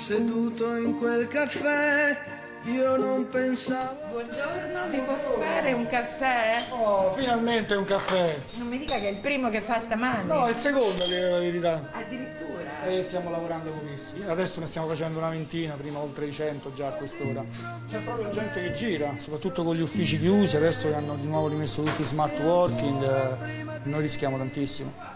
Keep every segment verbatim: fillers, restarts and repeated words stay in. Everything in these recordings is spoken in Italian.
seduto in quel caffè, io non pensavo... Buongiorno, mi può fare un caffè? Oh, finalmente un caffè! Non mi dica che è il primo che fa stamani. No, è il secondo, che è la verità. Addirittura? E stiamo lavorando pochissimi. Adesso ne stiamo facendo una ventina, prima oltre i cento già a quest'ora. C'è proprio gente che gira, soprattutto con gli uffici chiusi, adesso che hanno di nuovo rimesso tutti i smart working, eh, noi rischiamo tantissimo.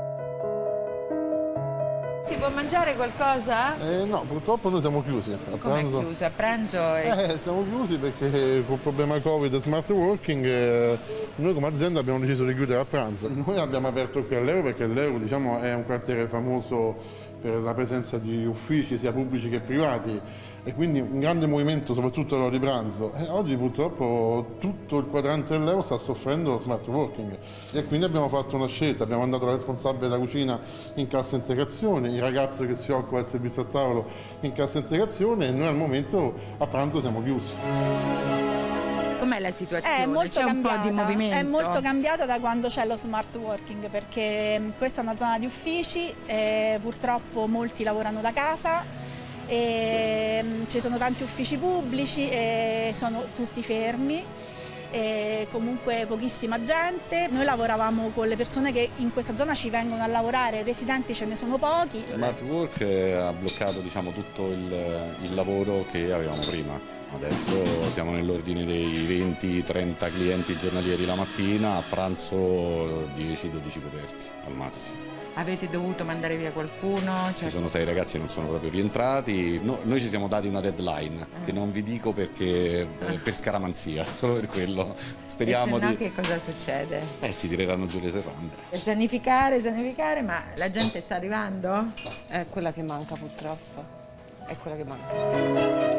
Si può mangiare qualcosa? Eh, no, purtroppo noi siamo chiusi. A Come pranzo... chiuso? A pranzo? È... Eh, siamo chiusi perché col problema Covid e smart working eh, noi come azienda abbiamo deciso di chiudere a pranzo. Noi abbiamo aperto qui all'Euro perché l'Euro, diciamo, è un quartiere famoso per la presenza di uffici sia pubblici che privati e quindi un grande movimento soprattutto all'ora di pranzo. E oggi purtroppo tutto il quadrante dell'Euro sta soffrendo lo smart working e quindi abbiamo fatto una scelta, abbiamo mandato la responsabile della cucina in cassa integrazione, il ragazzo che si occupa del servizio a tavolo in cassa integrazione e noi al momento a pranzo siamo chiusi. Com'è la situazione? È molto C'è un cambiata, po' di movimento? È molto cambiata da quando c'è lo smart working, perché questa è una zona di uffici e purtroppo molti lavorano da casa e ci sono tanti uffici pubblici e sono tutti fermi e comunque pochissima gente. Noi lavoravamo con le persone che in questa zona ci vengono a lavorare, residenti ce ne sono pochi. Smart work ha bloccato, diciamo, tutto il, il lavoro che avevamo prima. Adesso siamo nell'ordine dei venti trenta clienti giornalieri la mattina, a pranzo dieci dodici coperti al massimo. Avete dovuto mandare via qualcuno? Ci sono sei ragazzi che non sono proprio rientrati. No, noi ci siamo dati una deadline, ah. che non vi dico perché ah. per scaramanzia, solo per quello. Speriamo e se no di... che cosa succede? Eh, si tireranno giù le serrande. E sanificare, sanificare, ma la gente sta arrivando? È quella che manca purtroppo, è quella che manca.